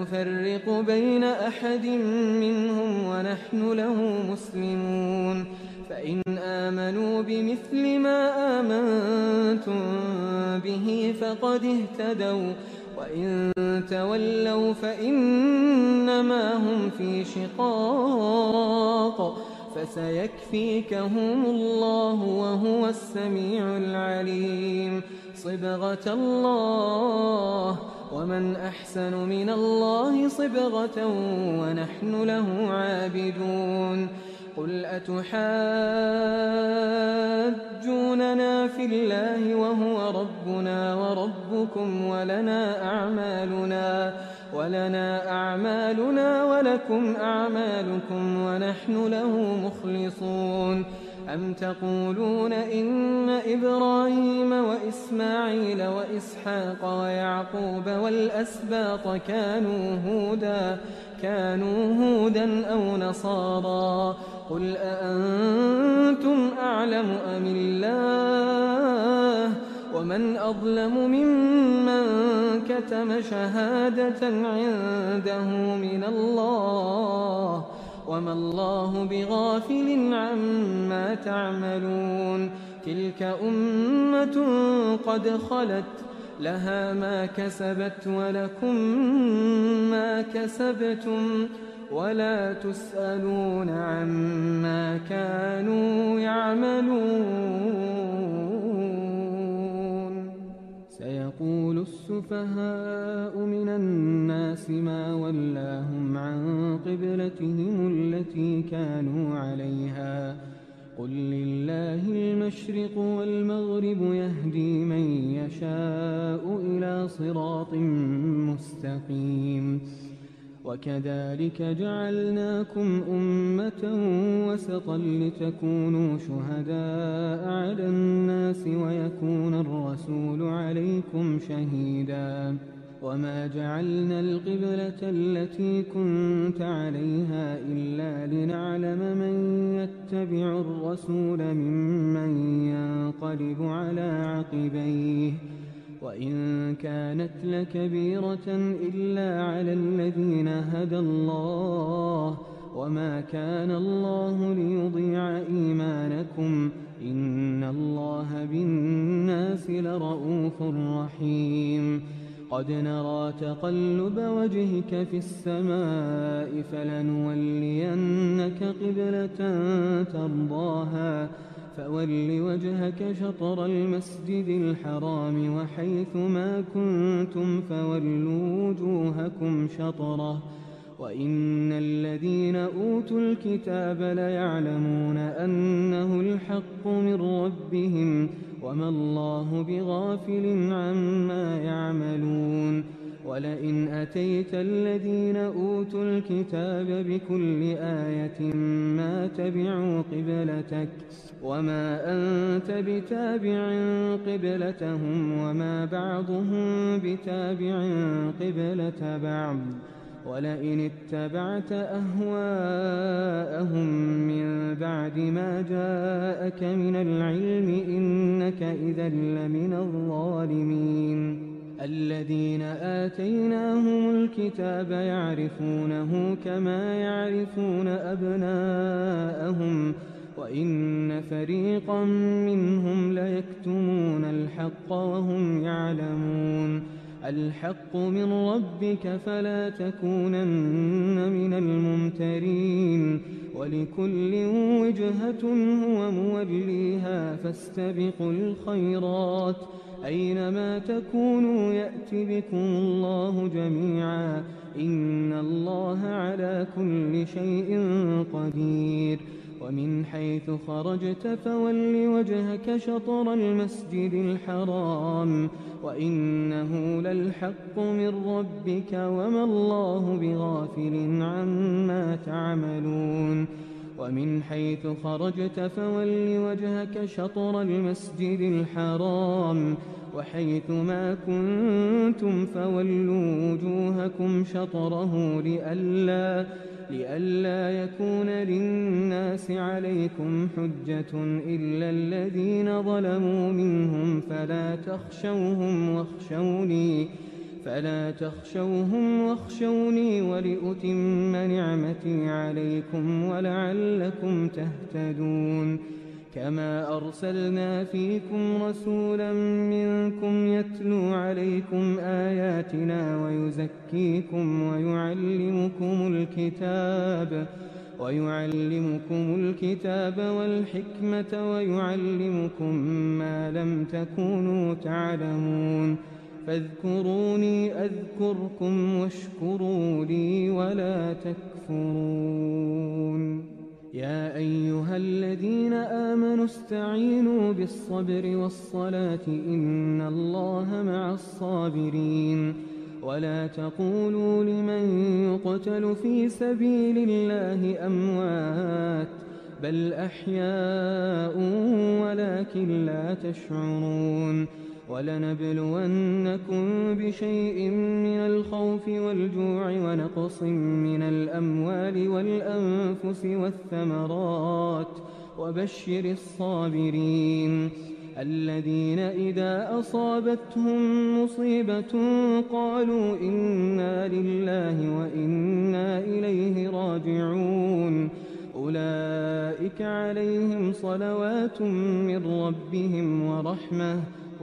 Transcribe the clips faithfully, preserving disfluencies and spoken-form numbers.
نفرق بين أحد منهم ونحن له مسلمون فإن آمنوا بمثل ما آمنتم به فقد اهتدوا وإن تولوا فإنما هم في شقاق فسيكفيكهم الله وهو السميع العليم صبغة الله ومن أحسن من الله صبغة ونحن له عابدون قل أتحاجوننا في الله وهو ربنا وربكم ولنا أعمالنا ولنا أعمالنا ولكم أعمالكم ونحن له مخلصون أم تقولون إن إبراهيم وإسماعيل وإسحاق ويعقوب والأسباط كانوا هودا كانوا هودا أو نصارى قل أأنتم أعلم أم الله ومن أظلم ممن كتم شهادة عنده من الله وما الله بغافل عما تعملون تلك أمة قد خلت لها ما كسبت ولكم ما كسبتم ولا تسألون عما كانوا يعملون سيقول السفهاء من الناس ما ولاهم عن قبلتهم التي كانوا عليها قل لله المشرق والمغرب يهدي من يشاء إلى صراط مستقيم وكذلك جعلناكم أمة وسطا لتكونوا شهداء على الناس ويكون الرسول عليكم شهيدا وما جعلنا القبلة التي كنت عليها إلا لنعلم من يتبع الرسول ممن ينقلب على عقبيه وإن كانت لكبيرة إلا على الذين هدى الله وما كان الله ليضيع إيمانكم إن الله بالناس لرءوف رحيم قد نرى تقلب وجهك في السماء فلنولينك قبلة ترضاها فول وجهك شطر المسجد الحرام وحيث ما كنتم فولوا وجوهكم شطره وإن الذين أوتوا الكتاب ليعلمون أنه الحق من ربهم وما الله بغافل عما يعملون ولئن أتيت الذين أوتوا الكتاب بكل آية ما تبعوا قبلتك وما أنت بتابع قبلتهم وما بعضهم بتابع قبلة بعض ولئن اتبعت أهواءهم من بعد ما جاءك من العلم إنك إذا لمن الظالمين الذين آتيناهم الكتاب يعرفونه كما يعرفون أبناءهم وإن فريقا منهم ليكتمون الحق وهم يعلمون الحق من ربك فلا تكونن من الممترين ولكل وجهة هو موليها فاستبقوا الخيرات أينما تكونوا يأت بكم الله جميعا إن الله على كل شيء قدير ومن حيث خرجت فول وجهك شطر المسجد الحرام وإنه للحق من ربك وما الله بغافل عما تعملون ومن حيث خرجت فول وجهك شطر المسجد الحرام وحيث ما كنتم فولوا وجوهكم شطره لئلا لئلا يكون للناس عليكم حجة إلا الذين ظلموا منهم فلا تخشوهم واخشوني فلا تخشوهم واخشوني ولأتم نعمتي عليكم ولعلكم تهتدون كما أرسلنا فيكم رسولا منكم يتلو عليكم آياتنا ويزكيكم ويعلمكم الكتاب ويعلمكم الكتاب والحكمة ويعلمكم ما لم تكونوا تعلمون فاذكروني أذكركم واشكروا لي ولا تكفرون يا أيها الذين آمنوا استعينوا بالصبر والصلاة إن الله مع الصابرين ولا تقولوا لمن يقتل في سبيل الله أموات بل أحياء ولكن لا تشعرون ولنبلونكم بشيء من الخوف والجوع ونقص من الأموال والأنفس والثمرات وبشر الصابرين الذين إذا أصابتهم مصيبة قالوا إنا لله وإنا إليه راجعون أولئك عليهم صلوات من ربهم ورحمة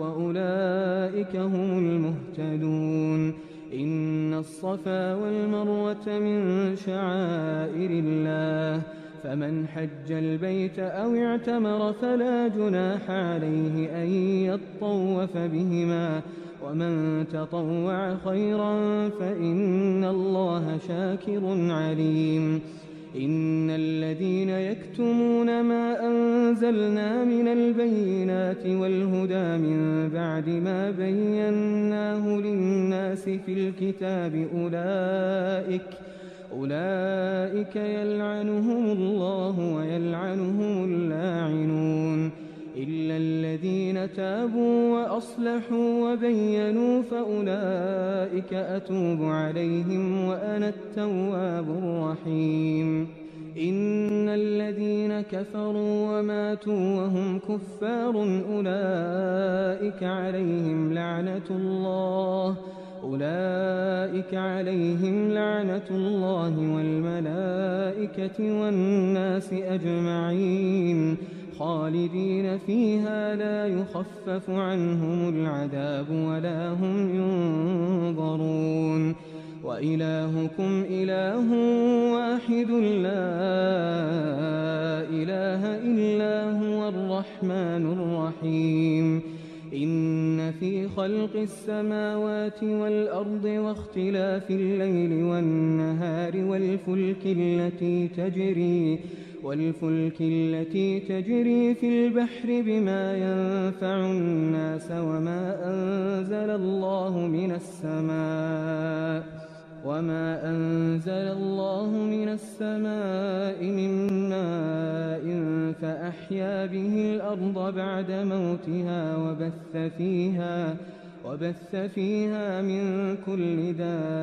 وأولئك هم المهتدون إن الصفا والمروة من شعائر الله فمن حج البيت أو اعتمر فلا جناح عليه أن يطوف بهما ومن تطوع خيرا فإن الله شاكر عليم إن الذين يكتمون ما أنزلنا من البينات والهدى من بعد ما بيناه للناس في الكتاب أولئك أولئك يلعنهم الله ويلعنهم اللاعنون إلا الذين تابوا وأصلحوا وبينوا فأولئك أتوب عليهم وأنا التواب الرحيم إن الذين كفروا وماتوا وهم كفار أولئك عليهم لعنة الله أولئك عليهم لعنة الله والملائكة والناس أجمعين خالدين فيها لا يخفف عنهم العذاب ولا هم ينظرون وإلهكم إله واحد لا إله إلا هو الرحمن الرحيم إن في خلق السماوات والأرض واختلاف الليل والنهار والفلك التي تجري والفلك التي تجري في البحر بما ينفع الناس وما أنزل الله من السماء وما أنزل الله من السماء من ماء فأحيا به الأرض بعد موتها وبث فيها وبث فيها من كل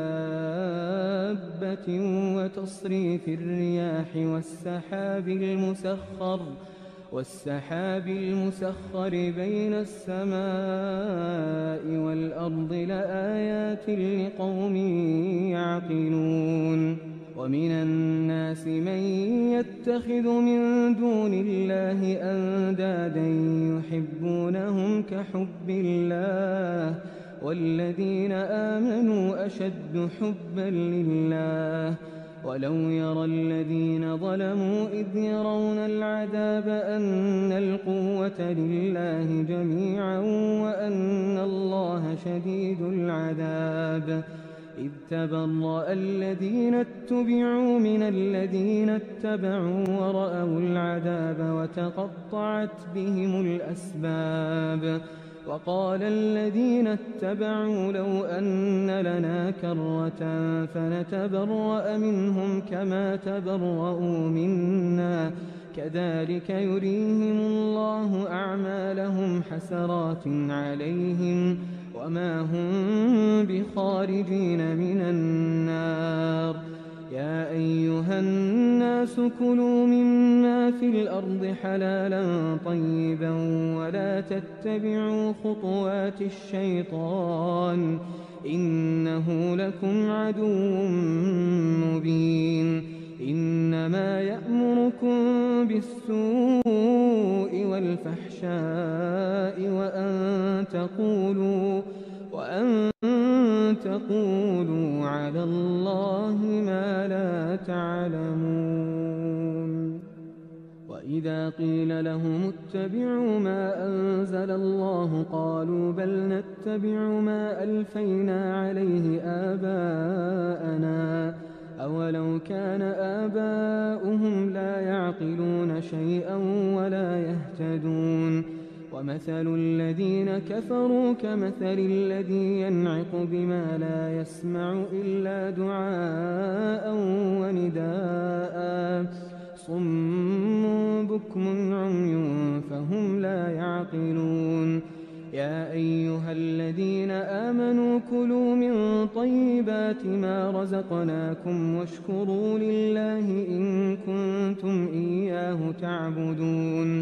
دابة وتصريف الرياح والسحاب المسخر والسحاب المسخر بين السماء والأرض لآيات لقوم يعقلون ومن الناس من يتخذ من دون الله أندادا يحبونهم كحب الله والذين آمنوا أشد حبا لله ولو يرى الذين ظلموا إذ يرون العذاب أن القوة لله جميعا وأن الله شديد العذاب إذ تبرأ الذين اتبعوا من الذين اتبعوا ورأوا العذاب وتقطعت بهم الأسباب وقال الذين اتبعوا لو أن لنا كرة فنتبرأ منهم كما تبرؤوا منا كذلك يريهم الله أعمالهم حسرات عليهم وما هم بخارجين من النار يا أيها الناس كلوا مما في الأرض حلالا طيبا ولا تتبعوا خطوات الشيطان إنه لكم عدو مبين إنما يأمركم بالسوء والفحشاء وأن تقولوا وأن تقولوا على الله ما لا تعلمون وإذا قيل لهم اتبعوا ما أنزل الله قالوا بل نتبع ما ألفينا عليه آباءنا أولو كان آباؤهم لا يعقلون شيئا ولا يهتدون ومثل الذين كفروا كمثل الذي ينعق بما لا يسمع إلا دعاء ونداء صم بكم عمي فهم لا يعقلون يا أيها الذين آمنوا كلوا من طيبات ما رزقناكم واشكروا لله إن كنتم إياه تعبدون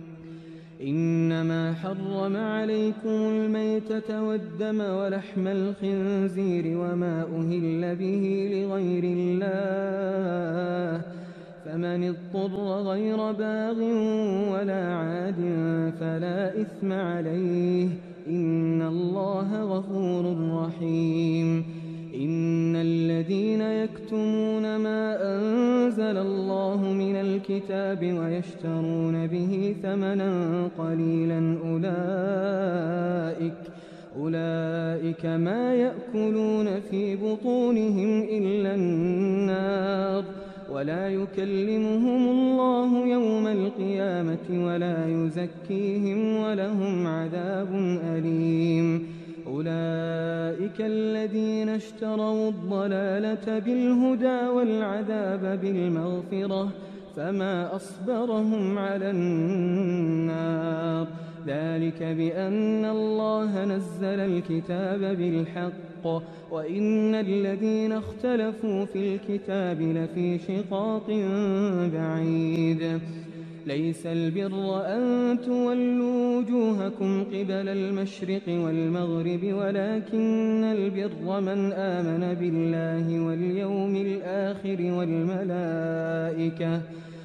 إنما حرم عليكم الميتة والدم ولحم الخنزير وما أهل به لغير الله فمن اضطر غير باغ ولا عاد فلا إثم عليه إن الله غفور رحيم إن الذين يكتمون ما أنزل الله من الكتاب ويشترون به ثمنا قليلا أولئك أولئك ما يأكلون في بطونهم إلا النار ولا يكلمهم الله يوم القيامة ولا يزكيهم ولهم عذاب أليم أولئك الذين اشتروا الضلالة بالهدى والعذاب بالمغفرة فما أصبرهم على النار ذلك بأن الله نزل الكتاب بالحق وإن الذين اختلفوا في الكتاب لفي شقاق بعيد ليس البر أن تولوا وجوهكم قبل المشرق والمغرب ولكن البر من آمن بالله واليوم الآخر والملائكة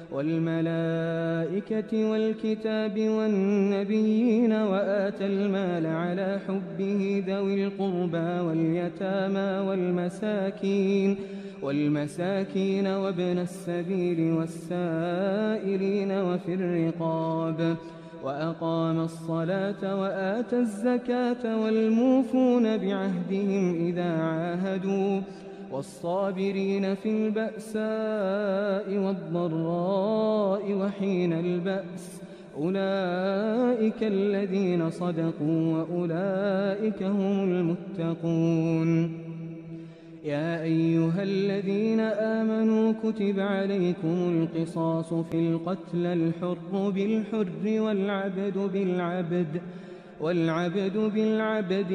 والملائكة والكتاب والنبيين وآتى المال على حبه ذوي القربى واليتامى والمساكين والمساكين وابن السبيل والسائلين وفي الرقاب وأقام الصلاة وآتى الزكاة والموفون بعهدهم إذا عاهدوا والصابرين في البأساء والضراء وحين البأس أولئك الذين صدقوا وأولئك هم المتقون يا أيها الذين آمنوا كتب عليكم القصاص في القتل الحر بالحر والعبد بالعبد والعبد بالعبد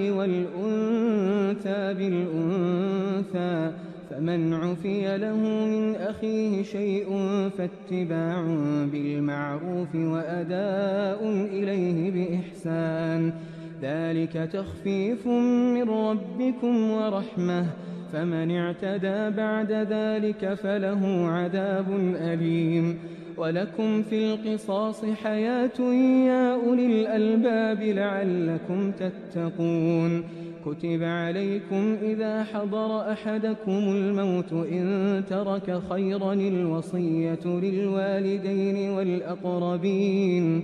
والأنثى بالأنثى فمن عفي له من أخيه شيء فاتباع بالمعروف وأداء إليه بإحسان ذلك تخفيف من ربكم ورحمة فمن اعتدى بعد ذلك فله عذاب أليم ولكم في القصاص حياة يا أولي الألباب لعلكم تتقون كتب عليكم إذا حضر أحدكم الموت إن ترك خيرا الوصية للوالدين والأقربين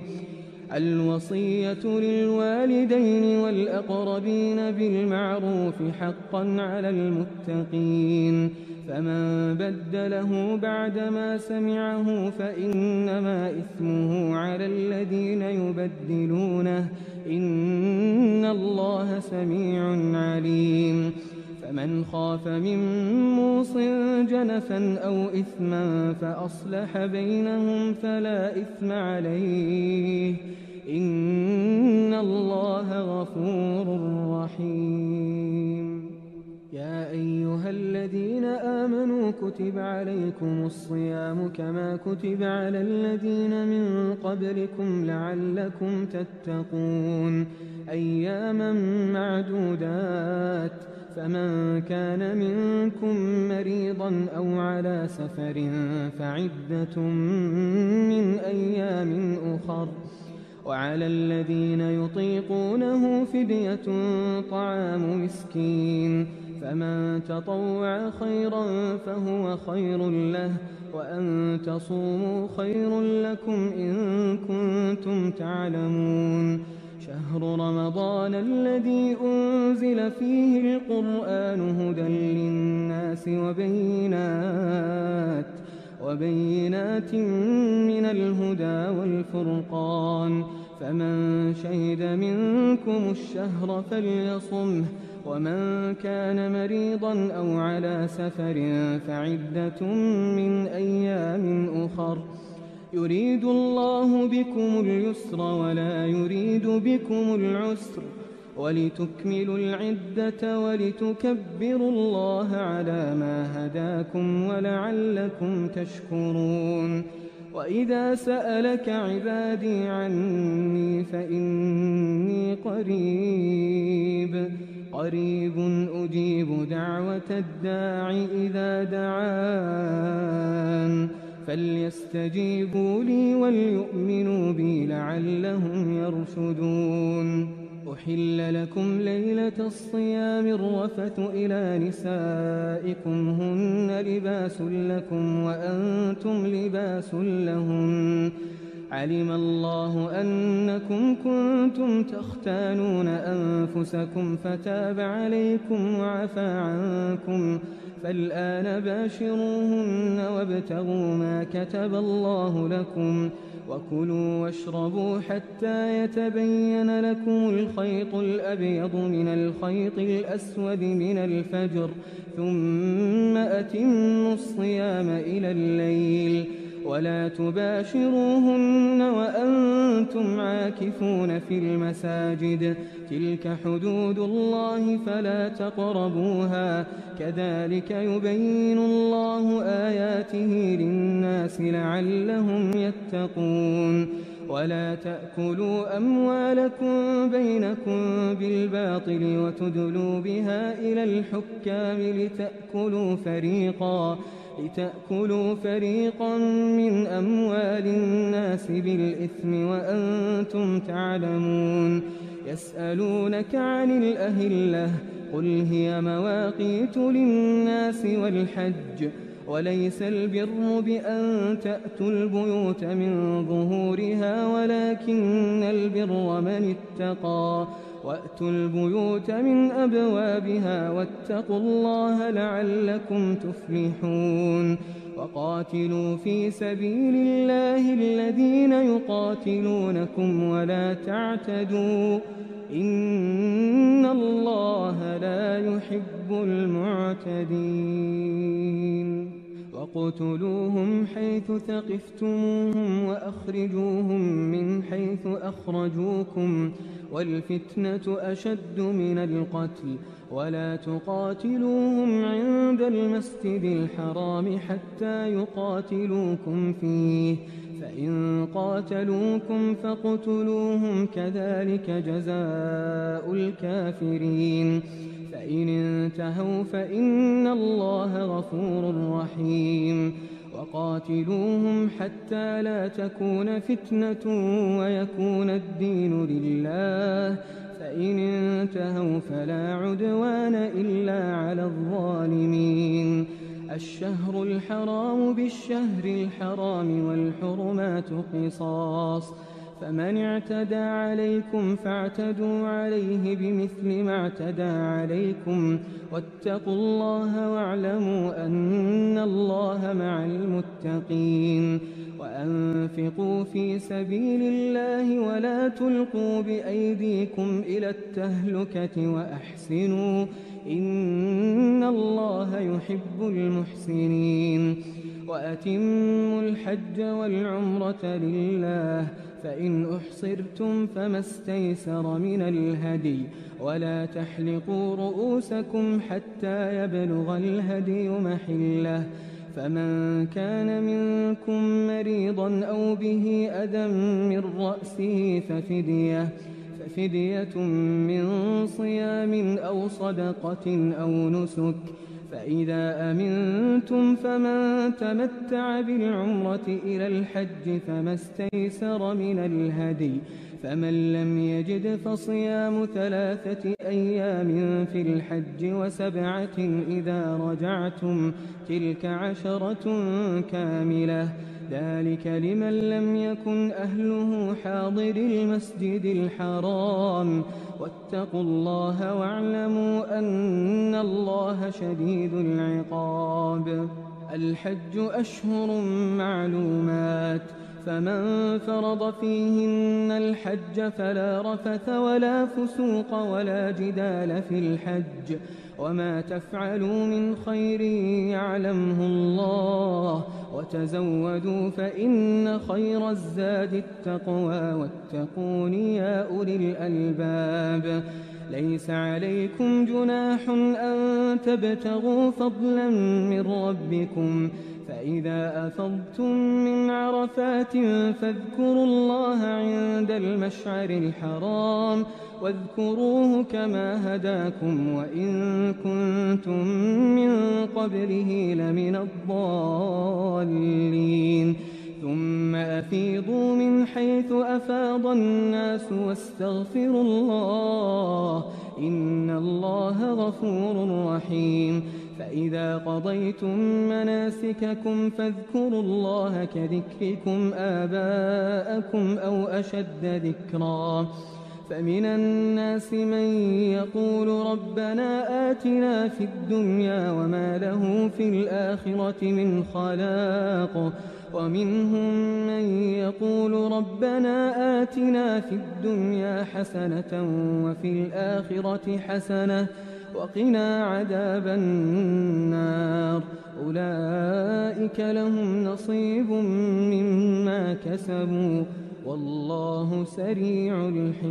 الوصية للوالدين والأقربين بالمعروف حقا على المتقين فمن بدله بعدما سمعه فإنما إثمه على الذين يبدلونه إن الله سميع عليم فمن خاف من موص جنفا أو إثما فأصلح بينهم فلا إثم عليه إن الله غفور رحيم يا أيها الذين آمنوا كتب عليكم الصيام كما كتب على الذين من قبلكم لعلكم تتقون أياما معدودات فمن كان منكم مريضا أو على سفر فعدة من أيام أخر، وعلى الذين يطيقونه فدية طعام مسكين، فمن تطوع خيرا فهو خير له، وأن تصوموا خير لكم إن كنتم تعلمون. شهر رمضان الذي أنزل فيه القرآن هدى للناس وبينات وبينات من الهدى والفرقان، فمن شهد منكم الشهر فليصمه، ومن كان مريضا أو على سفر فعدة من أيام أخر، يريد الله بكم اليسر ولا يريد بكم العسر، ولتكملوا العدة ولتكبروا الله على ما هداكم ولعلكم تشكرون. وإذا سألك عبادي عني فإني قريب قريب أجيب دعوة الداع إذا دعان، فليستجيبوا لي وليؤمنوا بي لعلهم يرشدون. أحل لكم ليلة الصيام الرفث إلى نسائكم هن لباس لكم وأنتم لباس لهن، علم الله أنكم كنتم تختانون أنفسكم فتاب عليكم وعفى عنكم، فالآن باشروهن وابتغوا ما كتب الله لكم، وكلوا واشربوا حتى يتبين لكم الخيط الأبيض من الخيط الأسود من الفجر، ثم أتموا الصيام إلى الليل، ولا تباشروهن وأنتم عاكفون في المساجد، تلك حدود الله فلا تقربوها، كذلك يبين الله آياته للناس لعلهم يتقون. ولا تأكلوا أموالكم بينكم بالباطل وتدلوا بها إلى الحكام لتأكلوا فريقا لتأكلوا فريقا من أموال الناس بالإثم وأنتم تعلمون. يسألونك عن الأهلة قل هي مواقيت للناس والحج، وليس البر بأن تأتوا البيوت من ظهورها ولكن البر من اتقى، وأتوا البيوت من أبوابها واتقوا الله لعلكم تفلحون. وقاتلوا في سبيل الله الذين يقاتلونكم ولا تعتدوا إن الله لا يحب المعتدين. وقتلوهم حيث ثقفتموهم وأخرجوهم من حيث أخرجوكم، والفتنة أشد من القتل، ولا تقاتلوهم عند المسجد الحرام حتى يقاتلوكم فيه، فإن قاتلوكم فاقتلوهم كذلك جزاء الكافرين، فإن انتهوا فإن الله غفور رحيم. وقاتلوهم حتى لا تكون فتنة ويكون الدين لله، فإن انتهوا فلا عدوان إلا على الظالمين. الشهر الحرام بالشهر الحرام والحرمات قصاص، فمن اعتدى عليكم فاعتدوا عليه بمثل ما اعتدى عليكم، واتقوا الله واعلموا أن الله مع المتقين. وأنفقوا في سبيل الله ولا تلقوا بأيديكم إلى التهلكة وأحسنوا إن الله يحب المحسنين. وأتموا الحج والعمرة لله، فإن أحصرتم فما استيسر من الهدي، ولا تحلقوا رؤوسكم حتى يبلغ الهدي محله، فمن كان منكم مريضا أو به أذى من رأسه ففدية ففدية من صيام أو صدقة أو نسك، فإذا أمنتم فمن تمتع بالعمرة إلى الحج فما استيسر من الهدي، فمن لم يجد فصيام ثلاثة أيام في الحج وسبعة إذا رجعتم، تلك عشرة كاملة، ذلك لمن لم يكن أهله حاضر المسجد الحرام. واتقوا الله واعلموا أن الله شديد العقاب. الحج أشهر معلومات، فمن فرض فيهن الحج فلا رفث ولا فسوق ولا جدال في الحج، وما تفعلوا من خير يعلمه الله، وتزودوا فإن خير الزاد التقوى، واتقون يا أولي الألباب. ليس عليكم جناح أن تبتغوا فضلا من ربكم، فإذا أفضتم من عرفات فاذكروا الله عند المشعر الحرام، واذكروه كما هداكم وإن كنتم من قبله لمن الضالين. ثم أفيضوا من حيث أفاض الناس واستغفروا الله، إن الله غفور رحيم. فإذا قضيتم مناسككم فاذكروا الله كذكركم آباءكم أو أشد ذكرا. فمن الناس من يقول ربنا آتنا في الدنيا وما له في الآخرة من خلاق، ومنهم من يقول ربنا آتنا في الدنيا حسنة وفي الآخرة حسنة وقنا عذاب النار. أولئك لهم نصيب مما كسبوا والله سريع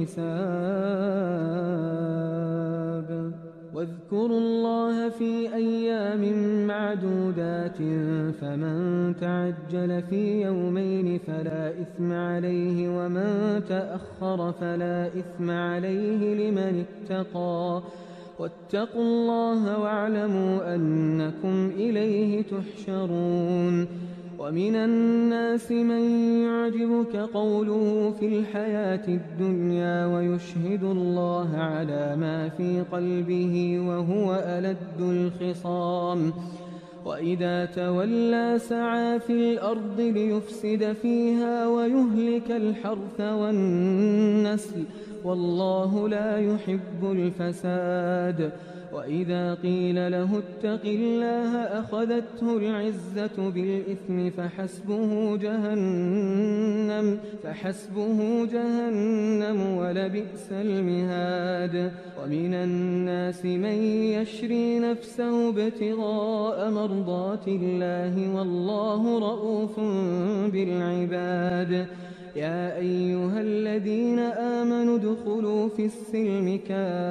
الحساب. واذكروا الله في أيام معدودات، فمن تعجل في يومين فلا إثم عليه، ومن تأخر فلا إثم عليه لمن اتقى. واتقوا الله واعلموا أنكم إليه تحشرون. ومن الناس من يعجبك قوله في الحياة الدنيا ويشهد الله على ما في قلبه وهو ألد الخصام، وإذا تولى سعى في الأرض ليفسد فيها ويهلك الحرث والنسل، والله لا يحب الفساد. وإذا قيل له اتق الله أخذته العزة بالإثم فحسبه جهنم فحسبه جهنم ولبئس المهاد. ومن الناس من يشري نفسه ابتغاء مرضات الله والله رؤوف بالعباد. يا أيها الذين آمنوا ادخلوا في السلم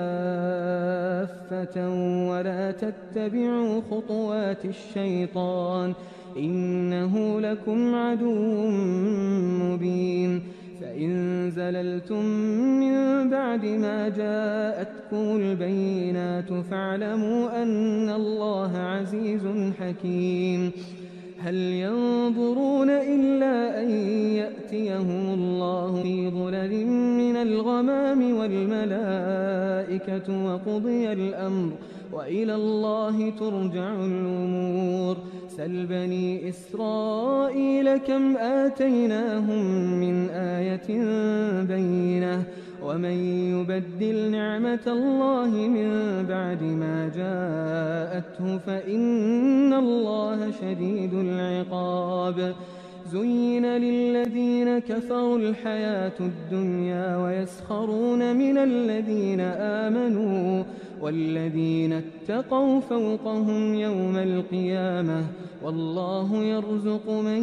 كافة ولا تتبعوا خطوات الشيطان إنه لكم عدو مبين. فإن زللتم من بعد ما جاءتكم البينات فاعلموا أن الله عزيز حكيم. هل ينظرون إلا أن يأتيهم الله في ظلل من الغمام والملائكة وقضي الأمر وإلى الله ترجع الأمور. سل بني إسرائيل كم آتيناهم من آية بينة ومن يبدل نعمة الله من بعد ما جاءته فإن الله شديد العقاب. زين للذين كفروا الحياة الدنيا ويسخرون من الذين آمنوا والذين اتقوا فوقهم يوم القيامة والله يرزق من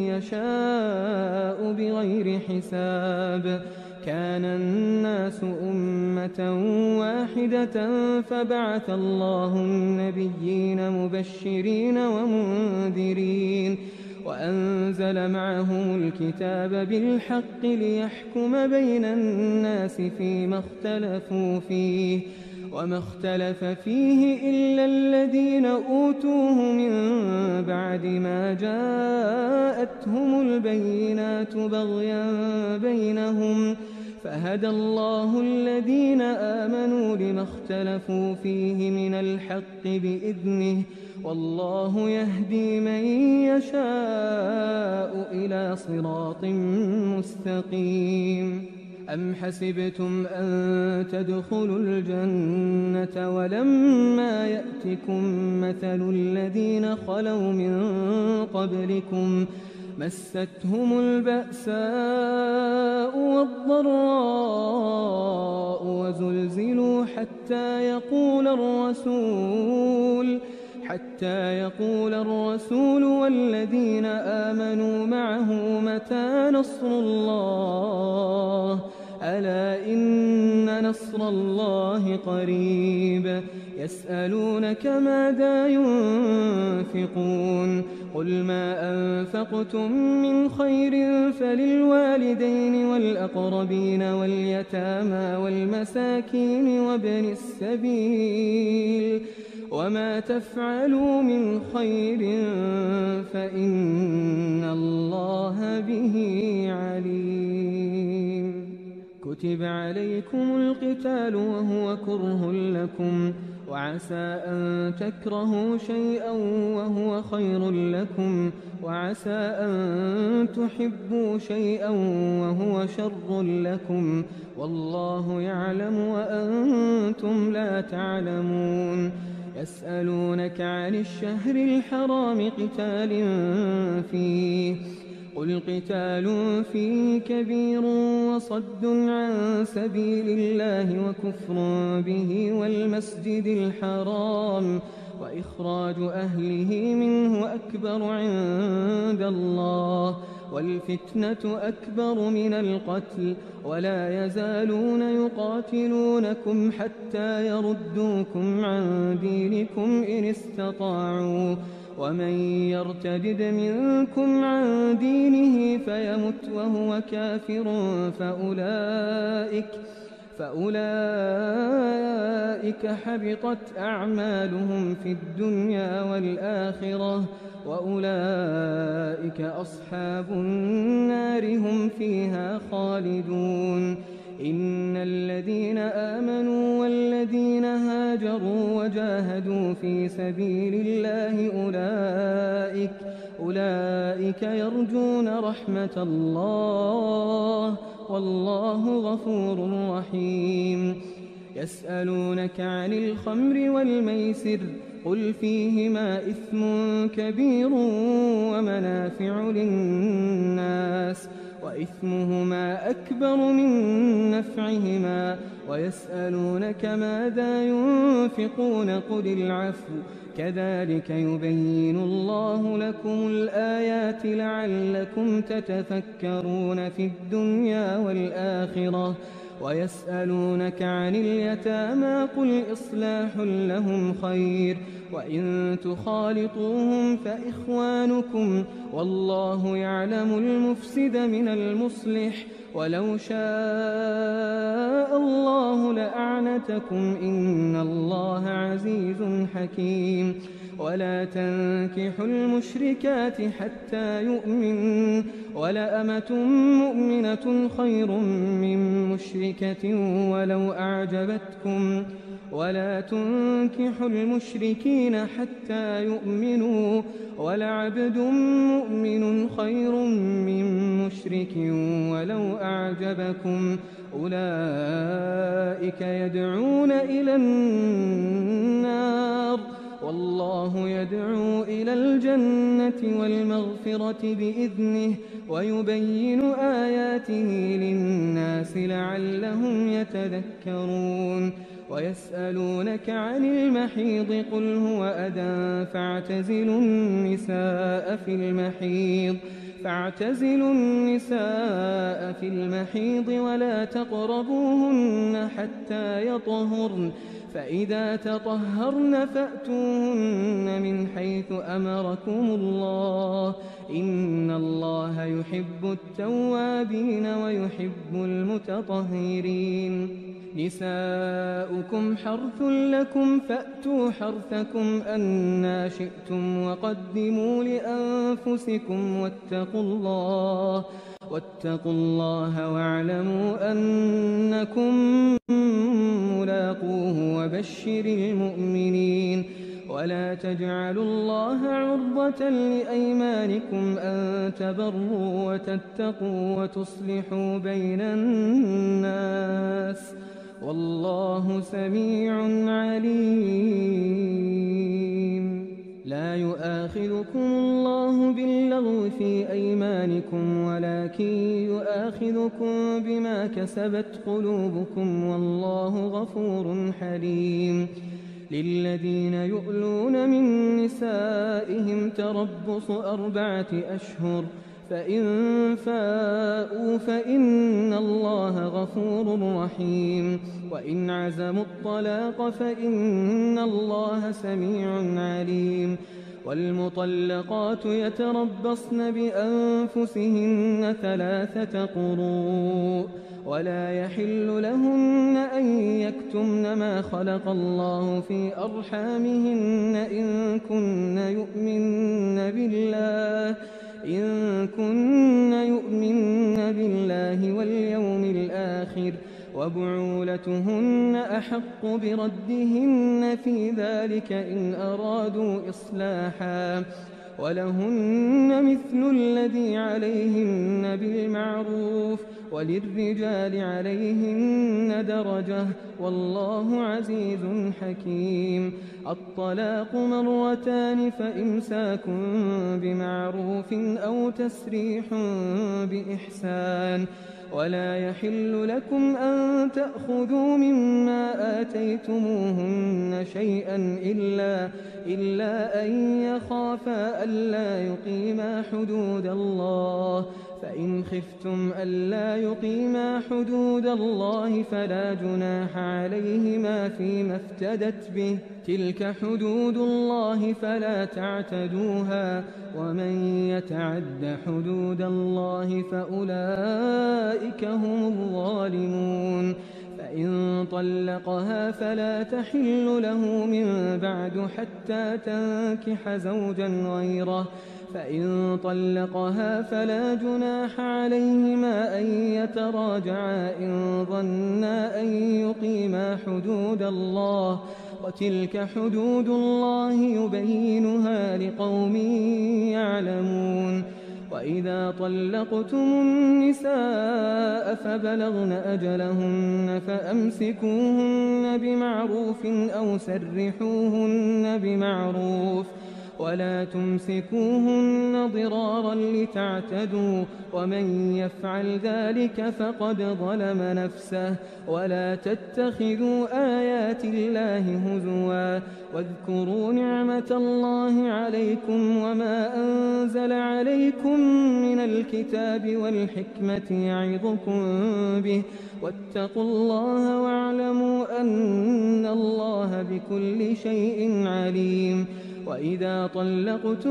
يشاء بغير حساب. كان الناس أمة واحدة فبعث الله النبيين مبشرين ومنذرين وأنزل معهم الكتاب بالحق ليحكم بين الناس فيما اختلفوا فيه وما اختلف فيه إلا الذين أوتوه من بعد ما جاءتهم البينات بغيا بينهم فهدى الله الذين آمنوا لما اختلفوا فيه من الحق بإذنه والله يهدي من يشاء إلى صراط مستقيم. أم حسبتم أن تدخلوا الجنة ولما يأتكم مثل الذين خلوا من قبلكم مستهم البأساء والضراء وزلزلوا حتى يقول الرسول حتى يقول الرسول والذين آمنوا معه متى نصر الله ألا إن نصر الله قريب. يسألونك ماذا ينفقون قل ما أنفقتم من خير فللوالدين والأقربين واليتامى والمساكين وابن السبيل وما تفعلوا من خير فإن الله به عليم. كتب عليكم القتال وهو كره لكم وعسى أن تكرهوا شيئا وهو خير لكم وعسى أن تحبوا شيئا وهو شر لكم والله يعلم وأنتم لا تعلمون. يسألونك عن الشهر الحرام قتال فيه قل قتال فيه كبير وصد عن سبيل الله وكفر به والمسجد الحرام وإخراج أهله منه أكبر عند الله والفتنة أكبر من القتل ولا يزالون يقاتلونكم حتى يردوكم عن دينكم إن استطاعوا ومن يرتد منكم عن دينه فيمت وهو كافر فأولئك فأولئك حبطت أعمالهم في الدنيا والآخرة وأولئك أصحاب النار هم فيها خالدون. إن الذين آمنوا والذين هاجروا وجاهدوا في سبيل الله أولئك أولئك يرجون رحمة الله والله غفور رحيم. يسألونك عن الخمر والميسر قل فيهما إثم كبير ومنافع للناس وإثمهما أكبر من نفعهما ويسألونك ماذا ينفقون قل العفو كذلك يبين الله لكم الآيات لعلكم تتفكرون في الدنيا والآخرة. ويسألونك عن اليتامى قل إصلاح لهم خير وإن تخالطوهم فإخوانكم والله يعلم المفسد من المصلح ولو شاء الله لأعنتكم إن الله عزيز حكيم. ولا تنكحوا المشركات حتى يؤمنوا ولأمة مؤمنة خير من مشركة ولو أعجبتكم ولا تنكحوا المشركين حتى يؤمنوا ولعبد مؤمن خير من مشرك ولو أعجبكم أولئك يدعون إلى النار والله يدعو إلى الجنة والمغفرة بإذنه ويبين آياته للناس لعلهم يتذكرون. ويسألونك عن المحيض قل هو أذى فاعتزلوا النساء في المحيض فاعتزلوا النساء في المحيض ولا تقربوهن حتى يطهرن فإذا تطهرن فأتوهن من حيث أمركم الله إن الله يحب التوابين ويحب المتطهرين نساؤكم حرث لكم فأتوا حرثكم أنى شئتم وقدموا لأنفسكم واتقوا الله واتقوا الله واعلموا أنكم ملاقوه وبشر المؤمنين ولا تجعلوا الله عرضة لأيمانكم أن تبروا وتتقوا وتصلحوا بين الناس والله سميع عليم لا يؤاخذكم الله باللغو في أيمانكم ولكن يؤاخذكم بما كسبت قلوبكم والله غفور حليم للذين يؤلون من نسائهم تربص أربعة أشهر فإن فاءوا فإن الله غفور رحيم وإن عزموا الطلاق فإن الله سميع عليم والمطلقات يتربصن بأنفسهن ثلاثة قروء ولا يحل لهن أن يكتمن ما خلق الله في أرحامهن إن كن يؤمن بالله إن كن يؤمن بالله واليوم الآخر وبعولتهن أحق بردهن في ذلك إن أرادوا إصلاحا ولهن مثل الذي عليهن بالمعروف وللرجال عليهن درجة والله عزيز حكيم الطلاق مرتان فإمساك بمعروف أو تسريح بإحسان ولا يحل لكم أن تأخذوا مما آتيتموهن شيئا إلا, إلا أن يخافا ألا يقيما حدود الله فإن خفتم ألا يقيما حدود الله فلا جناح عليهما فيما افتدت به تلك حدود الله فلا تعتدوها ومن يتعد حدود الله فأولئك هم الظالمون فإن طلقها فلا تحل له من بعد حتى تنكح زوجا غيره فإن طلقها فلا جناح عليهما أن يتراجعا إن ظنا أن يقيما حدود الله وتلك حدود الله يبينها لقوم يعلمون وإذا طلقتم النساء فبلغن أجلهن فأمسكوهن بمعروف أو سرحوهن بمعروف ولا تمسكوهن ضرارا لتعتدوا ومن يفعل ذلك فقد ظلم نفسه ولا تتخذوا آيات الله هزوا واذكروا نعمة الله عليكم وما أنزل عليكم من الكتاب والحكمة يعظكم به واتقوا الله واعلموا أن الله بكل شيء عليم وإذا طلقتم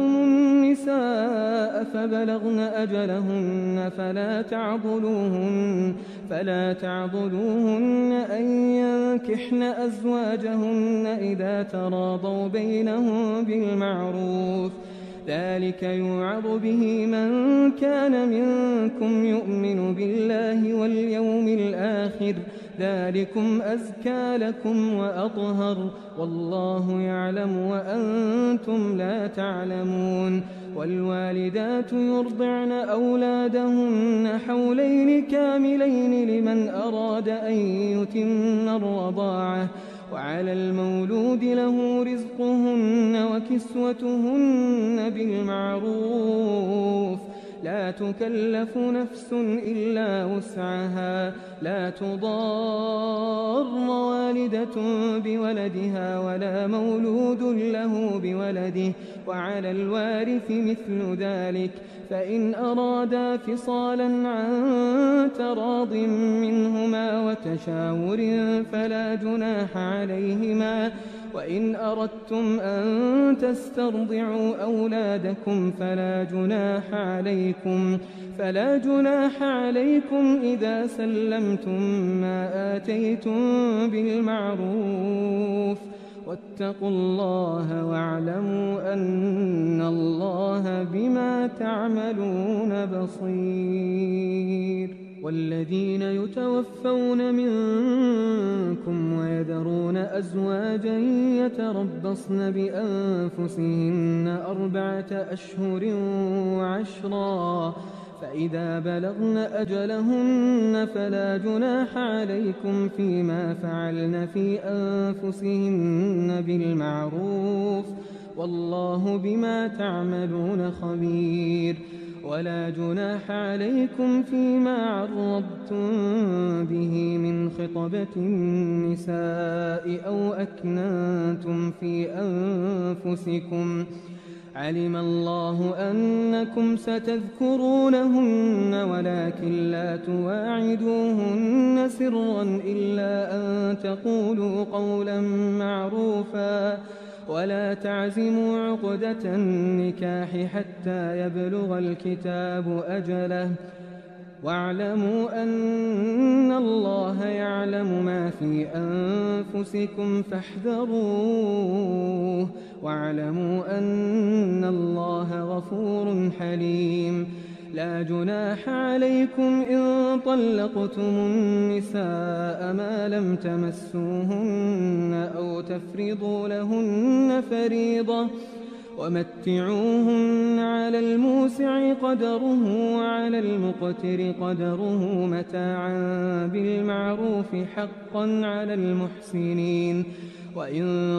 النساء فبلغن أجلهن فلا تعضلوهن فلا تعضلوهن أن ينكحن أزواجهن إذا تراضوا بينهم بالمعروف ذلك يوعظ به من كان منكم يؤمن بالله واليوم الآخر ذلكم أزكى لكم وأطهر والله يعلم وأنتم لا تعلمون والوالدات يرضعن أولادهن حولين كاملين لمن أراد أن يتم الرضاعة وعلى المولود له رزقهن وكسوتهن بالمعروف لا تكلف نفس إلا وسعها لا تضار والدة بولدها ولا مولود له بولده وعلى الوارث مثل ذلك فإن أرادا فصالا عن تراض منهما وتشاور فلا جناح عليهما وإن أردتم أن تسترضعوا أولادكم فلا جناح عليكم فلا جناح عليكم إذا سلمتم ما آتيتم بالمعروف واتقوا الله واعلموا أن الله بما تعملون بصير. والذين يتوفون منكم ويذرون أزواجا يتربصن بأنفسهن أربعة أشهر وعشرا فإذا بلغن أجلهن فلا جناح عليكم فيما فعلن في أنفسهن بالمعروف والله بما تعملون خبير. ولا جناح عليكم فيما عرضتم به من خطبة النساء أو أكننتم في أنفسكم علم الله أنكم ستذكرونهن ولكن لا تواعدوهن سرا إلا أن تقولوا قولا معروفا ولا تعزموا عقدة النكاح حتى يبلغ الكتاب أجله واعلموا أن الله يعلم ما في أنفسكم فاحذروه واعلموا أن الله غفور حليم. لا جناح عليكم إن طلقتم النساء ما لم تمسوهن أو تفرضوا لهن فريضة ومتعوهن على الموسع قدره وعلى المقتر قدره متاعا بالمعروف حقا على المحسنين. وإن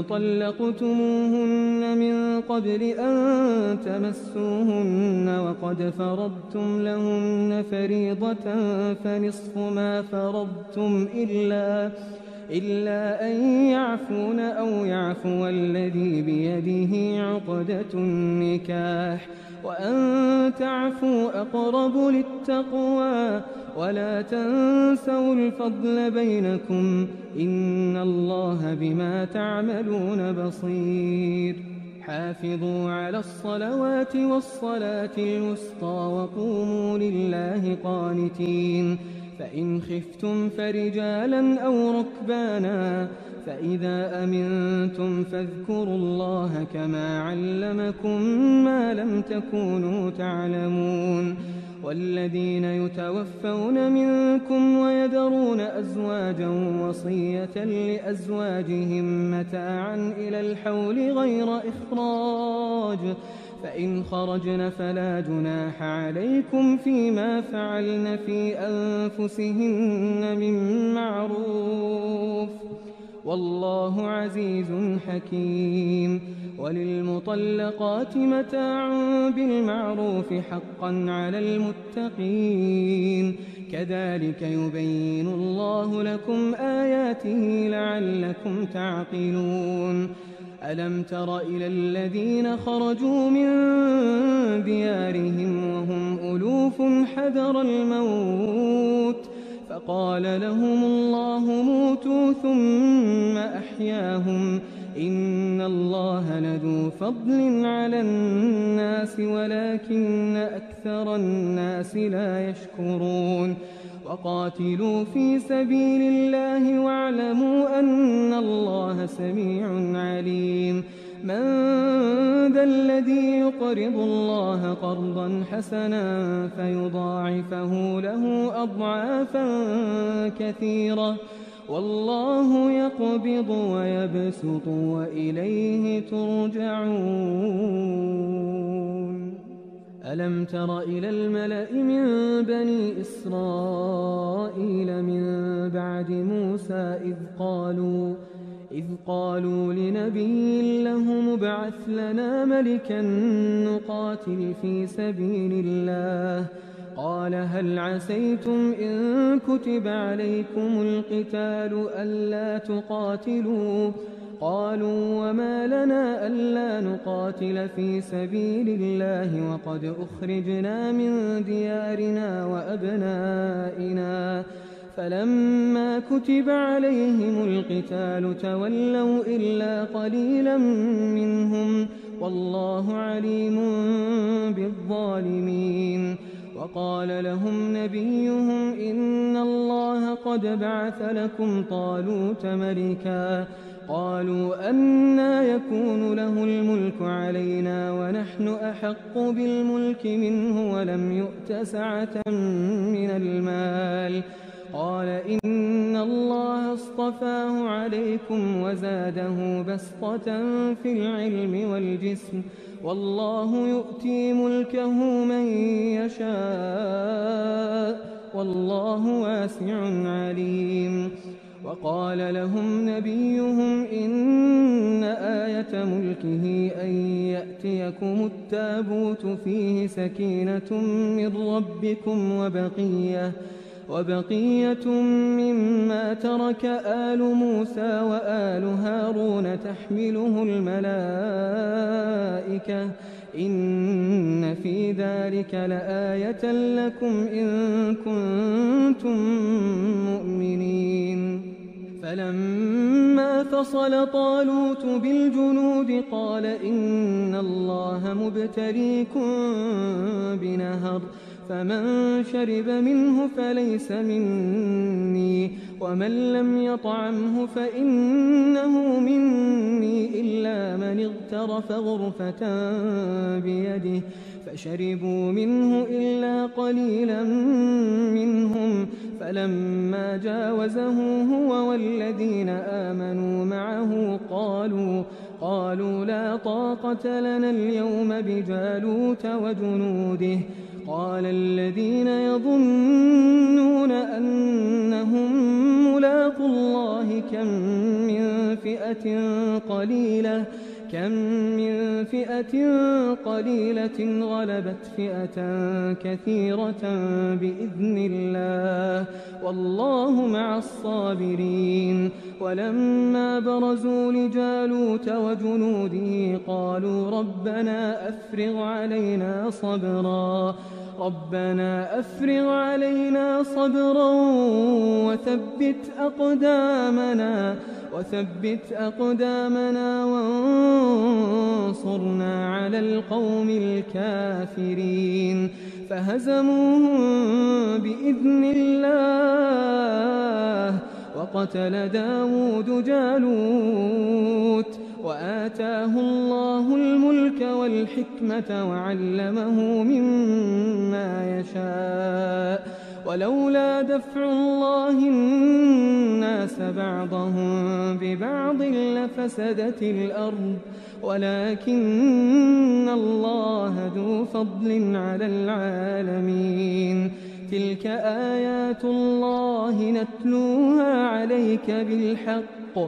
طلقتموهن من قبل أن تمسوهن وقد فرضتم لهن فريضة فنصف ما فرضتم إلا إلا أن يعفون أو يعفو الذي بيده عقدة النكاح وأن تعفوا أقرب للتقوى ولا تنسوا الفضل بينكم إن الله بما تعملون بصير. حافظوا على الصلوات والصلاة الوسطى وقوموا لله قانتين. فإن خفتم فرجالا أو ركبانا فإذا أمنتم فاذكروا الله كما علمكم ما لم تكونوا تعلمون. والذين يتوفون منكم ويذرون أزواجا وصية لأزواجهم متاعا إلى الحول غير إخراج فإن خرجن فلا جناح عليكم فيما فعلن في أنفسهن من معروف والله عزيز حكيم. وللمطلقات متاع بالمعروف حقا على المتقين كذلك يبين الله لكم آياته لعلكم تعقلون. ألم تر إلى الذين خرجوا من ديارهم وهم ألوف حذر الموت فقال لهم الله موتوا ثم أحياهم إن الله لذو فضل على الناس ولكن أكثر الناس لا يشكرون. وقاتلوا في سبيل الله واعلموا أن الله سميع عليم. من ذا الذي يقرض الله قرضا حسنا فيضاعفه له أضعافا كثيرة والله يقبض ويبسط وإليه ترجعون. ألم تر إلى الملأ من بني إسرائيل من بعد موسى إذ قالوا إذ قالوا لنبي له مبعث لنا ملكا نقاتل في سبيل الله قال هل عسيتم إن كتب عليكم القتال ألا تقاتلوا قالوا وما لنا ألا نقاتل في سبيل الله وقد أخرجنا من ديارنا وأبنائنا فلما كتب عليهم القتال تولوا إلا قليلا منهم والله عليم بالظالمين وقال لهم نبيهم إن الله قد بعث لكم طالوت ملكا قالوا أنى يكون له الملك علينا ونحن أحق بالملك منه ولم يؤت سعة من المال قال إن الله اصطفاه عليكم وزاده بسطة في العلم والجسم والله يؤتي ملكه من يشاء والله واسع عليم وقال لهم نبيهم إن آية ملكه أن يأتيكم التابوت فيه سكينة من ربكم وبقية وبقية مما ترك آل موسى وآل هارون تحمله الملائكة إن في ذلك لآية لكم إن كنتم مؤمنين فلما فصل طالوت بالجنود قال إن الله مبتليكم بنهر فمن شرب منه فليس مني ومن لم يطعمه فإنه مني إلا من اغترف غرفة بيده فشربوا منه إلا قليلا منهم فلما جاوزه هو والذين آمنوا معه قالوا قالوا لا طاقة لنا اليوم بجالوت وجنوده قال الذين يظنون أنهم ملاقو الله كم من فئة قليلة كم من فئة قليلة غلبت فئة كثيرة بإذن الله والله مع الصابرين ولما برزوا لجالوت وجنوده قالوا ربنا أفرغ علينا صبرا ربنا أفرغ علينا صبرا وثبت أقدامنا وثبت أقدامنا وانصرنا على القوم الكافرين فهزموهم بإذن الله وقتل داود جالوت وآتاه الله الملك والحكمة وعلمه مما يشاء ولولا دفع الله الناس بعضهم ببعض لفسدت الأرض ولكن الله ذو فضل على العالمين تلك آيات الله نتلوها عليك بالحق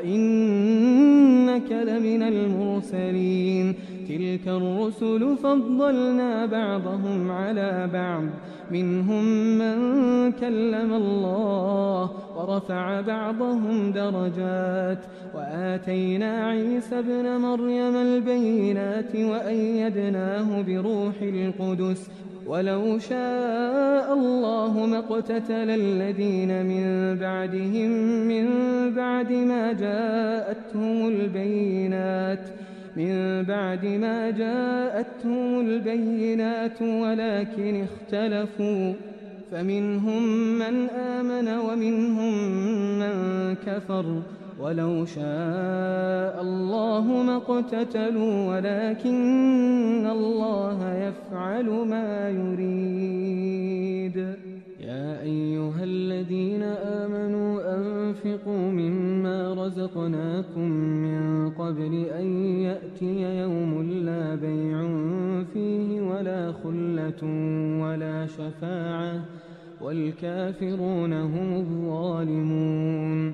وإنك لمن المرسلين تلك الرسل فضلنا بعضهم على بعض منهم من كلم الله ورفع بعضهم درجات وآتينا عيسى ابن مريم البينات وأيدناه بروح القدس ولو شاء الله ما اقتتل الذين من بعدهم من بعد ما جاءتهم البينات من بعد ما جاءتهم البينات ولكن اختلفوا فمنهم من آمن ومنهم من كفر ولو شاء الله ما اقتتلوا ولكن الله يفعل ما يريد يا أيها الذين آمنوا أنفقوا مما رزقناكم من قبل أن يأتي يوم لا بيع فيه ولا خلة ولا شفاعة والكافرون هم الظالمون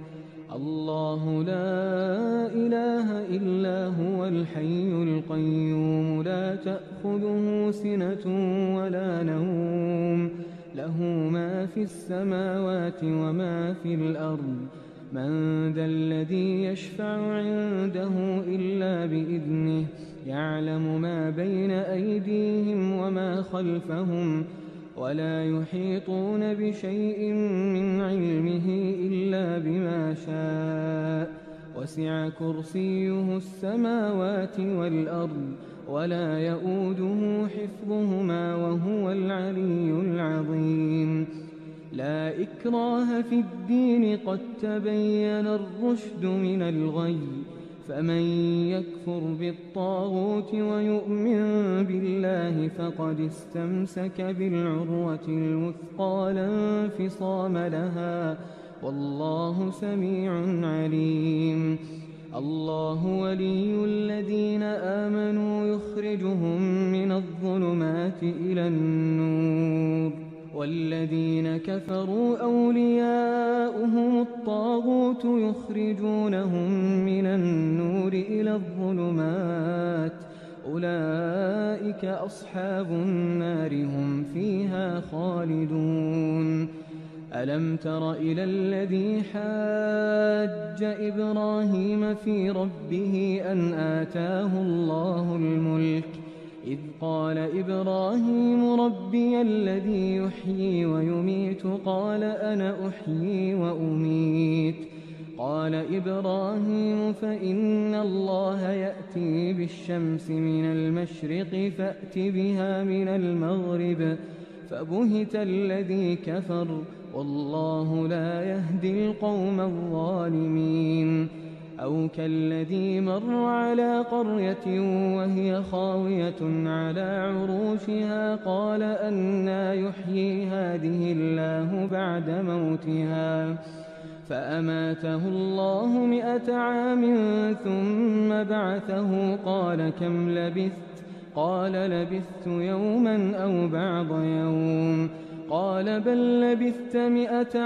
الله لا إله إلا هو الحي القيوم لا تأخذه سنة ولا نوم له ما في السماوات وما في الأرض من ذا الذي يشفع عنده إلا بإذنه يعلم ما بين أيديهم وما خلفهم ولا يحيطون بشيء من علمه إلا بما شاء وسع كرسيه السماوات والأرض ولا يؤوده حفظهما وهو العلي العظيم لا إكراه في الدين قد تبين الرشد من الغي فمن يكفر بالطاغوت ويؤمن بالله فقد استمسك بالعروة الوثقى لا انفصام لها والله سميع عليم الله ولي الذين آمنوا يخرجهم من الظلمات إلى النور والذين كفروا أولياؤهم الطاغوت يخرجونهم من النور إلى الظلمات أولئك أصحاب النار هم فيها خالدون ألم تر إلى الذي حاج إبراهيم في ربه أن آتاه الله الملك إذ قال إبراهيم ربي الذي يحيي ويميت قال أنا أحيي وأميت قال إبراهيم فإن الله يأتي بالشمس من المشرق فأت بها من المغرب فبهت الذي كفر والله لا يهدي القوم الظالمين أو كالذي مر على قرية وهي خاوية على عروشها قال أنى يحيي هذه الله بعد موتها فأماته الله مئة عام ثم بعثه قال كم لبثت قال لبثت يوما أو بعض يوم قال بل لبثت مئة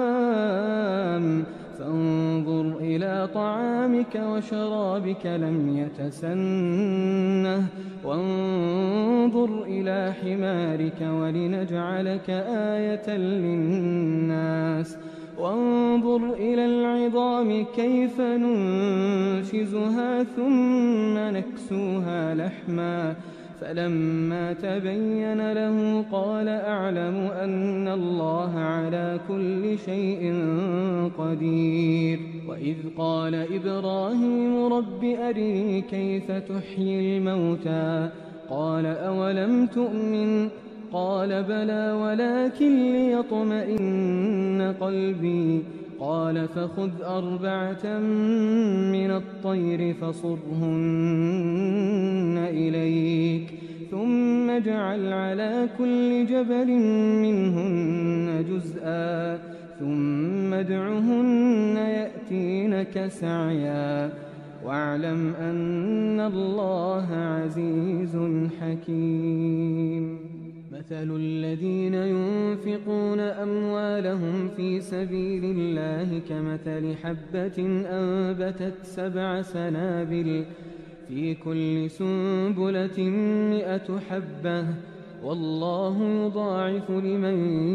عام فانظر إلى طعامك وشرابك لم يتسنه وانظر إلى حمارك ولنجعلك آية للناس وانظر إلى العظام كيف ننشزها ثم نكسوها لحما فلما تبين له قال أعلم أن الله على كل شيء قدير وإذ قال إبراهيم رب أرني كيف تحيي الموتى قال أولم تؤمن قال بلى ولكن ليطمئن قلبي قال فخذ أربعة من الطير فصرهن إليك ثم اجعل على كل جبل منهن جزءا ثم ادعهن يأتينك سعيا واعلم أن الله عزيز حكيم مثل الذين ينفقون أموالهم في سبيل الله كمثل حبة أنبتت سبع سنابل في كل سنبلة مئة حبة والله يضاعف لمن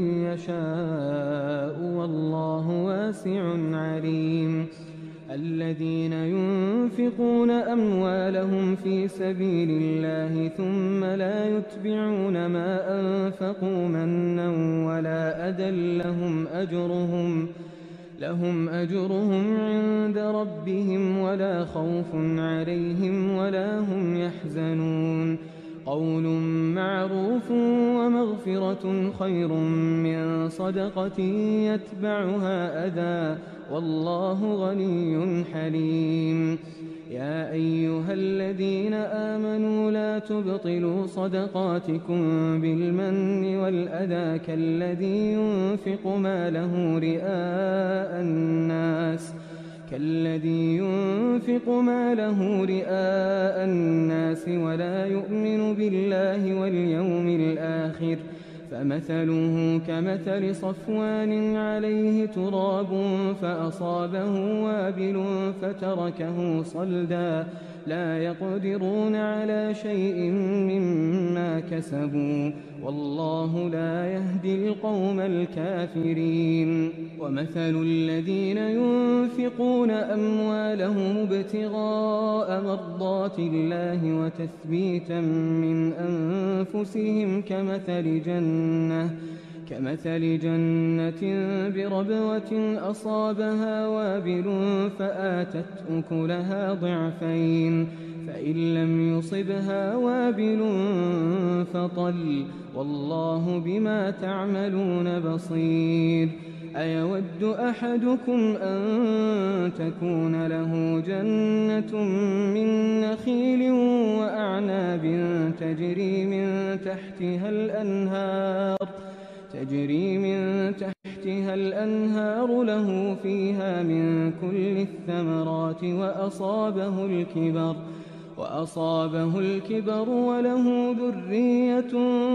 يشاء والله واسع عليم الذين ينفقون أموالهم في سبيل الله ثم لا يتبعون ما أنفقوا منا ولا أذى لهم أجرهم لهم أجرهم عند ربهم ولا خوف عليهم ولا هم يحزنون قول معروف ومغفرة خير من صدقة يتبعها أذى والله غني حليم يا أيها الذين آمنوا لا تبطلوا صدقاتكم بالمن والأذى كالذي ينفق ماله رئاء الناس كالذي ينفق ماله رئاء الناس ولا يؤمن بالله واليوم الآخر فمثله كمثل صفوان عليه تراب فأصابه وابل فتركه صلدا لا يقدرون على شيء مما كسبوا والله لا يهدي القوم الكافرين. ومثل الذين ينفقون أموالهم ابتغاء مرضات الله وتثبيتا من أنفسهم كمثل جنة كمثل جنة بربوة أصابها وابل فآتت أكلها ضعفين فإن لم يصبها وابل فطل والله بما تعملون بصير. أيود أحدكم أن تكون له جنة من نخيل وأعناب تجري من تحتها الأنهار تجري من تحتها الأنهار له فيها من كل الثمرات وأصابه الكبر وأصابه الكبر وله ذرية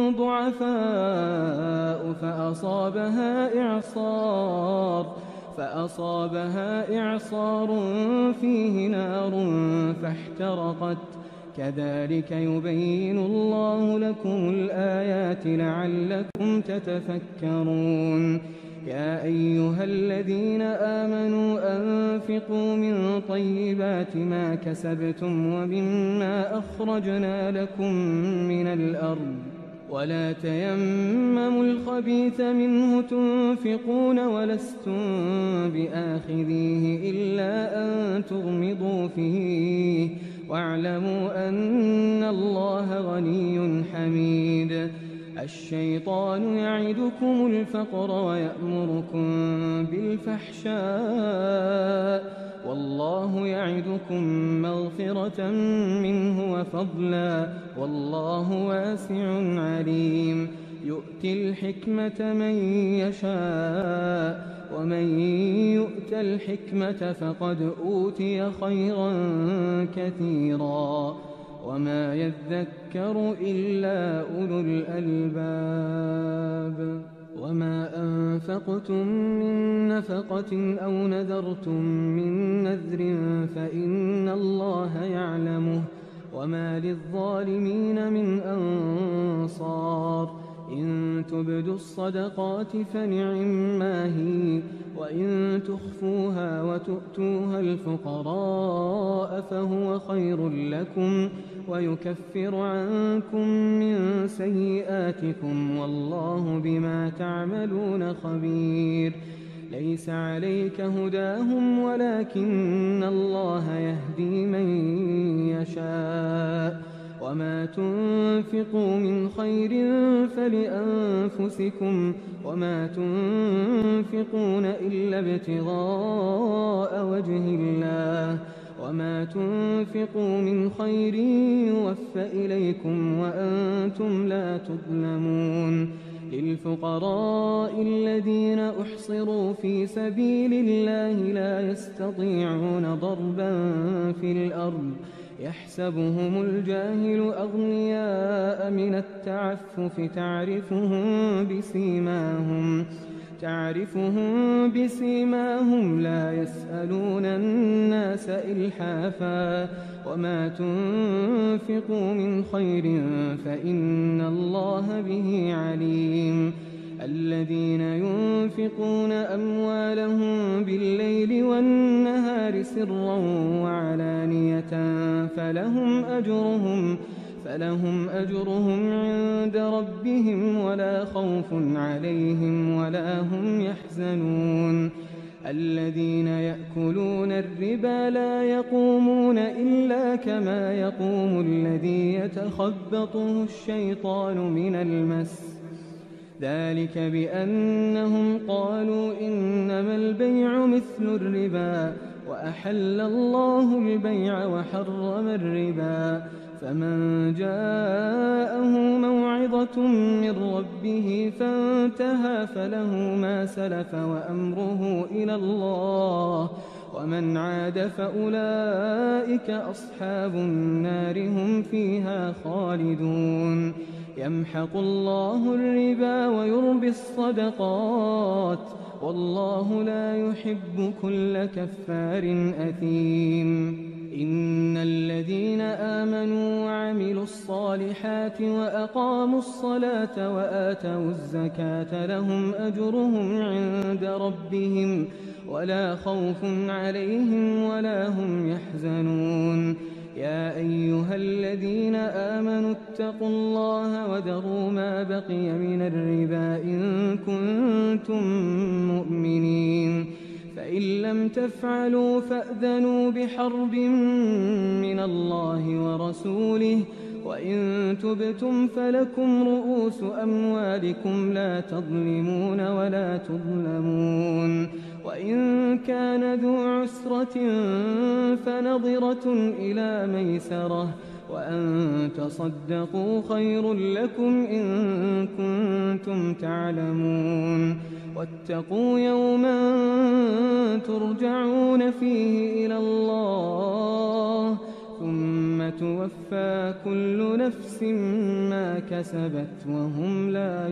ضعفاء فأصابها إعصار فأصابها إعصار فيه نار فاحترقت كذلك يبين الله لكم الآيات لعلكم تتفكرون. يا أيها الذين آمنوا أنفقوا من طيبات ما كسبتم ومما أخرجنا لكم من الأرض ولا تيمموا الخبيث منه تنفقون ولستم بآخذيه إلا أن تغمضوا فيه واعلموا أن الله غني حميد. الشيطان يعدكم الفقر ويأمركم بالفحشاء والله يعدكم مغفرة منه وفضلا والله واسع عليم. يؤتي الحكمة من يشاء ومن يؤت الحكمة فقد أوتي خيرا كثيرا وما يذكر إلا أولو الألباب. وما أنفقتم من نفقة أو نذرتم من نذر فإن الله يعلمه وما للظالمين من أنصار. إن تبدوا الصدقات فنعما هي وإن تخفوها وتؤتوها الفقراء فهو خير لكم ويكفر عنكم من سيئاتكم والله بما تعملون خبير. ليس عليك هداهم ولكن الله يهدي من يشاء وما تنفقوا من خير فلأنفسكم وما تنفقون إلا ابتغاء وجه الله وما تنفقوا من خير يوفى إليكم وأنتم لا تظلمون. للفقراء الذين أحصروا في سبيل الله لا يستطيعون ضربا في الأرض يحسبهم الجاهل أغنياء من التعفف تعرفهم بسيماهم تعرفهم بسيماهم لا يسألون الناس إلحافا وما تنفقوا من خير فإن الله به عليم. الذين ينفقون أموالهم بالليل والنهار سرا وعلانية فلهم أجرهم فلهم أجرهم عند ربهم ولا خوف عليهم ولا هم يحزنون. الذين يأكلون الربا لا يقومون إلا كما يقوم الذي يتخبطه الشيطان من المس ذلك بأنهم قالوا إنما البيع مثل الربا وأحل الله البيع وحرم الربا. فمن جاءه موعظة من ربه فانتهى فله ما سلف وأمره إلى الله ومن عاد فأولئك أصحاب النار هم فيها خالدون. يمحق الله الربا ويربي الصدقات والله لا يحب كل كفار أثيم. إن الذين آمنوا وعملوا الصالحات وأقاموا الصلاة وآتوا الزكاة لهم أجرهم عند ربهم ولا خوف عليهم ولا هم يحزنون. يا أيها الذين آمنوا اتقوا الله وذروا ما بقي من الربا إن كنتم مؤمنين، فإن لم تفعلوا فأذنوا بحرب من الله ورسوله، وإن تبتم فلكم رؤوس أموالكم لا تظلمون ولا تظلمون. وإن كان ذو عسرة فنظرة إلى ميسرة، وأن تصدقوا خير لكم إن كنتم تعلمون. واتقوا يوما ترجعون فيه إلى الله ثم توفى كل نفس ما كسبت وهم لا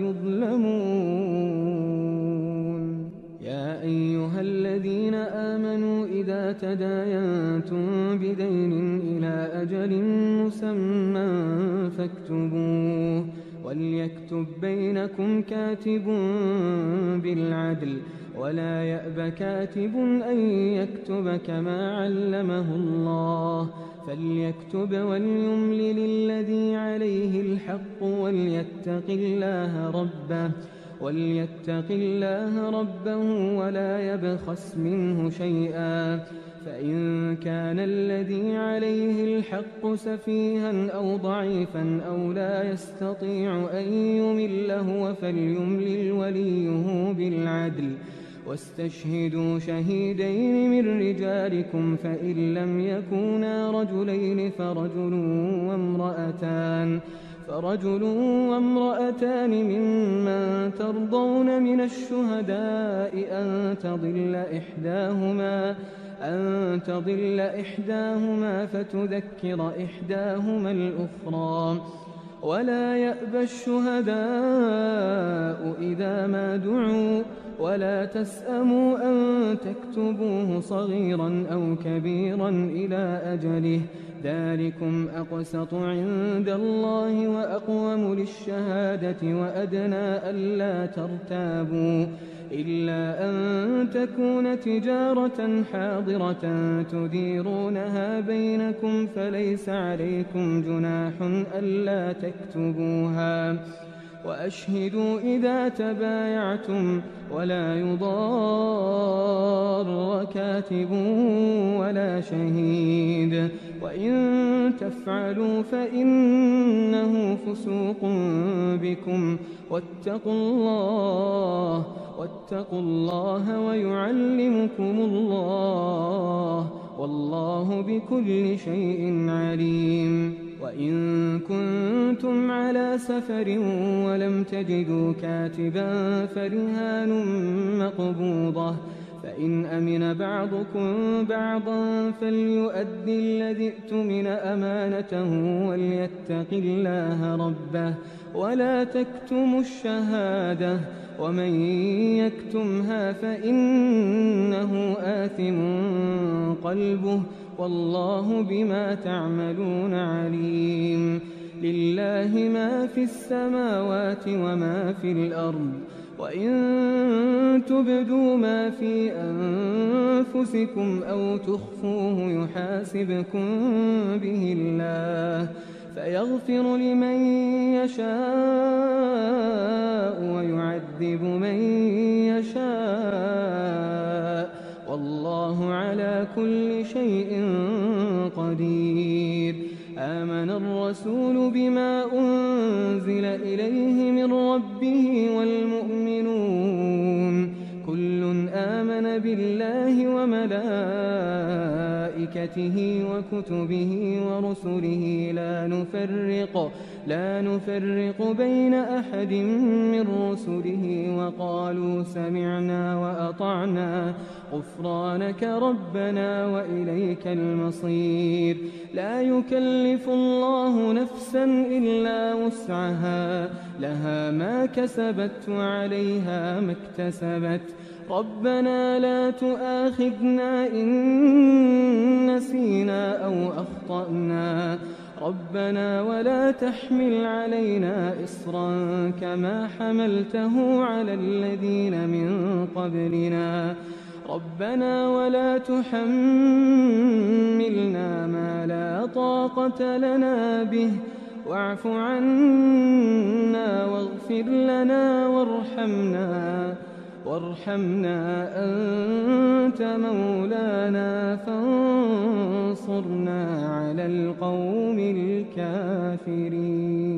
يظلمون. يا أيها الذين آمنوا إذا تداينتم بدين إلى أجل مسمى فاكتبوه، وليكتب بينكم كاتب بالعدل ولا يأب كاتب أن يكتب كما علمه الله، فليكتب وليملل الذي عليه الحق وليتق الله ربه وليتق الله ربه ولا يبخس منه شيئا، فإن كان الذي عليه الحق سفيها أو ضعيفا أو لا يستطيع أن يمل هو فليملل وليه بالعدل، واستشهدوا شهيدين من رجالكم فإن لم يكونا رجلين فرجل وامرأتان فرجل وامرأتان ممن ترضون من الشهداء أن تضل إحداهما أن تضل إحداهما فتذكر إحداهما الأخرى، ولا يأبى الشهداء إذا ما دعوا، ولا تسأموا أن تكتبوه صغيرا أو كبيرا إلى أجله، ذلكم أقسط عند الله وأقوم للشهادة وأدنى ألا ترتابوا، إلا أن تكون تجارة حاضرة تديرونها بينكم فليس عليكم جناح ألا تكتبوها، وأشهدوا إذا تبايعتم ولا يضار كاتب ولا شهيد، وإن تفعلوا فإنه فسوق بكم، واتقوا الله واتقوا الله ويعلمكم الله والله بكل شيء عليم. وإن كنتم على سفر ولم تجدوا كاتبا فرهان مقبوضة، فإن أمن بعضكم بعضا فليؤدي الذي اؤتمن أمانته وليتق الله ربه ولا تكتموا الشهادة، ومن يكتمها فإنه آثم قلبه والله بما تعملون عليم. لله ما في السماوات وما في الأرض، وإن تبدوا ما في أنفسكم أو تخفوه يحاسبكم به الله فيغفر لمن يشاء ويعذب من يشاء والله على كل شيء قدير. آمن الرسول بما أنزل إليه من ربه والمؤمنون كل آمن بالله وملائكته وكتبه ورسله لا نفرق لا نفرق بين أحد من رسله وقالوا سمعنا وأطعنا غفرانك ربنا وإليك المصير. لا يكلف الله نفسا إلا وسعها لها ما كسبت وعليها ما اكتسبت ربنا لا تؤاخذنا إن نسينا أو أخطأنا ربنا ولا تحمل علينا إصرا كما حملته على الذين من قبلنا ربنا ولا تحملنا ما لا طاقة لنا به واعف عنا واغفر لنا وارحمنا وارحمنا أنت مولانا فانصرنا على القوم الكافرين.